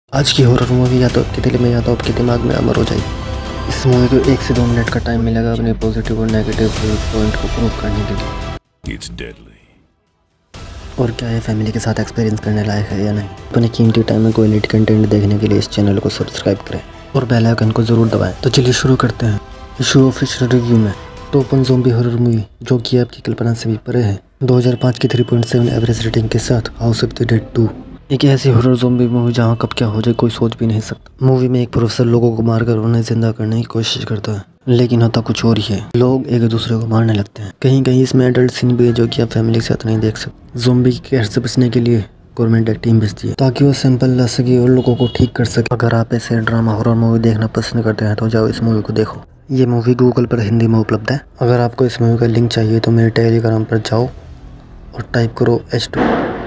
आज की horror movie या तो आपके दिल में या तो आपके दिमाग में अमर हो जाएगी। इस मूवी को 1 से 2 मिनट का टाइम मिलेगा अपने पॉजिटिव और नेगेटिव पॉइंट को प्रूव करने के लिए। It's deadly. और क्या ये फैमिली के साथ एक्सपीरियंस करने लायक है या नहीं। अपने कीमती टाइम में कोई नीट कंटेंट देखने के लिए इस चैनल को सब्सक्राइब करें और बेल आइकन को ज़रूर दबाएं। तो चलिए शुरू करते हैं। इशू ऑफिशियल रिव्यू में टॉप 1 ज़ॉम्बी हॉरर मूवी जो कि आपकी कल्पना से भी परे है। 2005 की 3.7 एवरेज रेटिंग के साथ हाउस ऑफ द डेड 2 एक ऐसी हॉरर ज़ॉम्बी मूवी जहां कब क्या हो जाए कोई सोच भी नहीं सकता। मूवी में एक प्रोफेसर लोगों को मारकर उन्हें जिंदा करने की कोशिश करता है, लेकिन होता कुछ और ही है। लोग एक दूसरे को मारने लगते हैं। कहीं कहीं इसमें एडल्ट सीन भी है जो कि आप फैमिली के साथ नहीं देख सकते। ज़ॉम्बी के कहर से बचने के लिए गवर्नमेंट एक टीम भेजती है ताकि वो सैंपल ला सके और लोगों को ठीक कर सके। अगर आप ऐसे ड्रामा हॉरर मूवी देखना पसंद करते हैं तो जाओ इस मूवी को देखो। ये मूवी गूगल पर हिंदी में उपलब्ध है। अगर आपको इस मूवी का लिंक चाहिए तो मेरे टेलीग्राम पर जाओ और टाइप करो H2।